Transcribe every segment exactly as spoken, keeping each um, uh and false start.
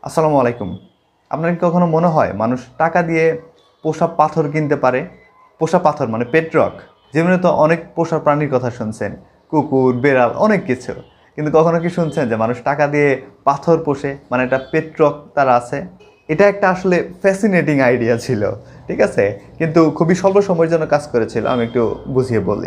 আসসালামু আলাইকুম। আপনার কি কখনো মনে হয় মানুষ টাকা দিয়ে পোষা পাথর কিনতে পারে? পোষা পাথর মানে পেট্রক। জীবনে তো অনেক পোষা প্রাণীর কথা শুনছেন, কুকুর, বেড়াল অনেক কিছু। কিন্তু কখনো কি শুনছেন যে মানুষ টাকা দিয়ে পাথর পোষে, মানে একটা পেট্রক তার আছে? এটা একটা আসলে ফ্যাসিনেটিং আইডিয়া ছিল, ঠিক আছে? কিন্তু খুবই স্বল্প সময়ের জন্য কাজ করেছিল। আমি একটু বুঝিয়ে বলি।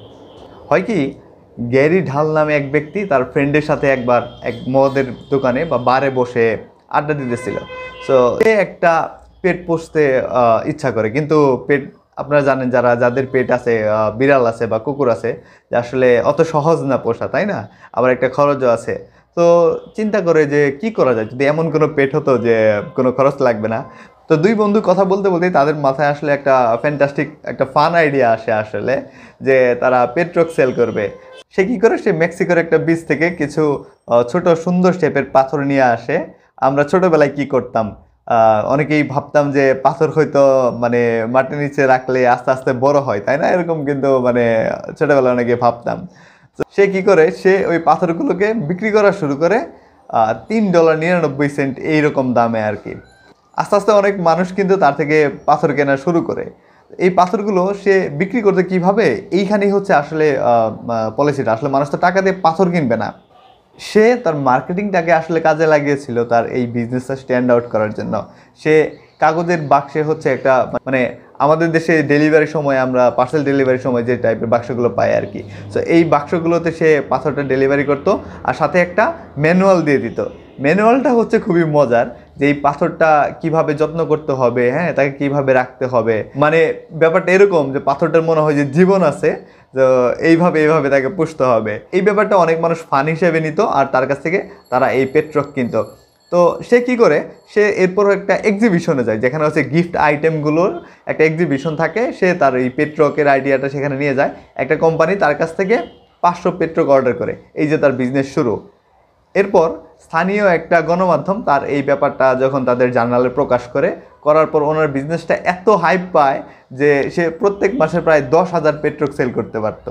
হয় কি, গ্যারি ঢাল নামে এক ব্যক্তি তার ফ্রেন্ডের সাথে একবার এক মদের দোকানে বা বারে বসে আড্ডা দিতেছিল। সো সে একটা পেট পুষতে আহ, ইচ্ছা করে, কিন্তু পেট, আপনারা জানেন যারা যাদের পেট আছে, আহ, বিড়াল আছে বা কুকুর আছে, যে আসলে অত সহজ না পোষা, তাই না? আবার একটা খরচও আছে। তো চিন্তা করে যে কি করা যায় যদি এমন কোনো পেট হতো যে কোনো খরচ লাগবে না। তো দুই বন্ধু কথা বলতে বলতেই তাদের মাথায় আসলে একটা ফ্যান্টাস্টিক একটা ফান আইডিয়া আসে আসলে, যে তারা পেট্রোক সেল করবে। সে কি করে, সে মেক্সিকোর একটা বীচ থেকে কিছু আহ, ছোট সুন্দর শেপের পাথর নিয়ে আসে। আমরা ছোটবেলায় কি করতাম, আহ, অনেকেই ভাবতাম যে পাথর হয়তো মানে মাটির নিচে রাখলে আস্তে আস্তে বড় হয়, তাই না? এরকম কিন্তু মানে ছোটবেলায় অনেকে ভাবতাম। তো সে কি করে, সে ওই পাথরগুলোকে বিক্রি করা শুরু করে আহ, তিন ডলার নিরানব্বই সেন্ট এইরকম দামে আর কি। আস্তে আস্তে অনেক মানুষ কিন্তু তার থেকে পাথর কেনা শুরু করে। এই পাথরগুলো সে বিক্রি করতে কিভাবে, এইখানেই হচ্ছে আসলে পলিসিটা। আসলে মানুষ তো টাকা দিয়ে পাথর কিনবে না। সে তার মার্কেটিংটাকে আসলে কাজে লাগিয়েছিল তার এই বিজনেসটা স্ট্যান্ড আউট করার জন্য। সে কাগজের বাক্সে হচ্ছে একটা, মানে আমাদের দেশে ডেলিভারির সময় আমরা পার্সেল ডেলিভারির সময় যে টাইপের বাক্সগুলো পাই আর কি। সো এই বাক্সগুলোতে সে পাথরটা ডেলিভারি করতো, আর সাথে একটা ম্যানুয়াল দিয়ে দিত। ম্যানুয়ালটা হচ্ছে খুবই মজার, যে এই পাথরটা কিভাবে যত্ন করতে হবে, হ্যাঁ, তাকে কিভাবে রাখতে হবে। মানে ব্যাপারটা এরকম যে পাথরটার মনে হয় যে জীবন আছে, তো এইভাবে এইভাবে তাকে পুষতে হবে। এই ব্যাপারটা অনেক মানুষ ফান হিসেবে নিত, আর তার কাছ থেকে তারা এই পেট্রক কিনতো। তো সে কি করে, সে এরপর একটা এক্সিবিশনে যায়, যেখানে হচ্ছে গিফট আইটেমগুলোর একটা এক্সিবিশন থাকে। সে তার এই পেট্রকের আইডিয়াটা সেখানে নিয়ে যায়। একটা কোম্পানি তার কাছ থেকে পাঁচশো পেট্রক অর্ডার করে। এই যে তার বিজনেস শুরু। এরপর স্থানীয় একটা গণমাধ্যম তার এই ব্যাপারটা যখন তাদের জার্নালে প্রকাশ করে, করার পর ওনার বিজনেসটা এত হাইপ পায় যে সে প্রত্যেক মাসে প্রায় দশ হাজার পেট্রোক সেল করতে পারত।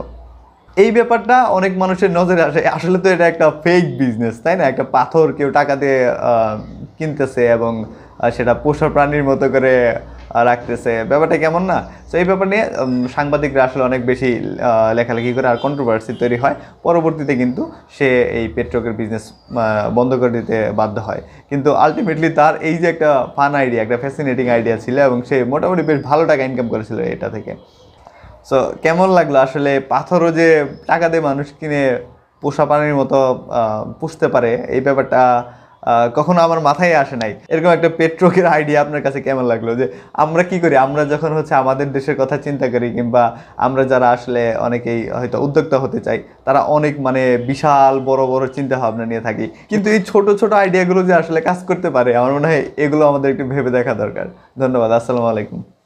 এই ব্যাপারটা অনেক মানুষের নজরে আসে। আসলে তো এটা একটা ফেক বিজনেস, তাই না? একটা পাথর কেউ টাকা দিয়ে আহ, কিনতেছে এবং আহ, সেটা পোষা প্রাণীর মতো করে আহ, রাখতেছে। ব্যাপারটা কেমন না? তো এই ব্যাপার নিয়ে উম, সাংবাদিকরা আসলে অনেক বেশি আহ, লেখালেখি করে, আর কন্ট্রোভার্সি তৈরি হয়। পরবর্তীতে কিন্তু সে এই পেট্রোকের বিজনেস বন্ধ করে দিতে বাধ্য হয়। কিন্তু আলটিমেটলি তার এই যে একটা ফান আইডিয়া, একটা ফ্যাসিনেটিং আইডিয়া ছিল, এবং সে মোটামুটি বেশ ভালো টাকা ইনকাম করেছিল এটা থেকে। সো কেমন লাগলো আসলে, পাথরও যে টাকা দিয়ে মানুষ কিনে পোষা প্রাণীর মতো আহ, পুষতে পারে, এই ব্যাপারটা আহ, কখনো আমার মাথায় আসে নাই। এরকম একটা পেট্রোকের আইডিয়া আপনার কাছে কেমন লাগলো? যে আমরা কি করি, আমরা যখন হচ্ছে আমাদের দেশের কথা চিন্তা করি, কিংবা আমরা যারা আসলে অনেকেই হয়তো উদ্যোক্তা হতে চাই, তারা অনেক মানে বিশাল বড় বড় চিন্তা ভাবনা নিয়ে থাকি। কিন্তু এই ছোট ছোট আইডিয়াগুলো যে আসলে কাজ করতে পারে, আমার মনে হয় এগুলো আমাদের একটু ভেবে দেখা দরকার। ধন্যবাদ। আসসালামু আলাইকুম।